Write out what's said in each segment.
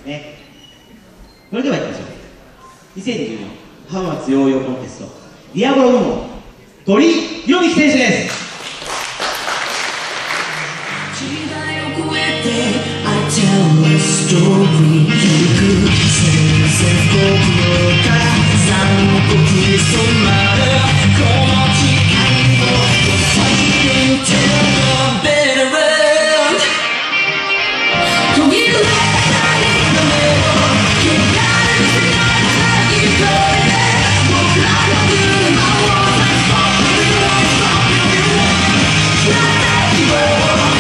ね。それでは行きましょう。2014浜松ヨーヨーコンテストディアボロ部門鳥居弘樹選手です。 時代を超えて I tell a story 響く宣戦布告の歌残酷に染まるこの時間を Fighting to the bitter end 途切れた愛の目を汚れてない先越えて僕らの車を Let's stop you won't stop you won't 知らない希望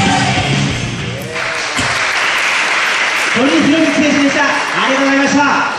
鳥居弘樹選手でした。ありがとうございました。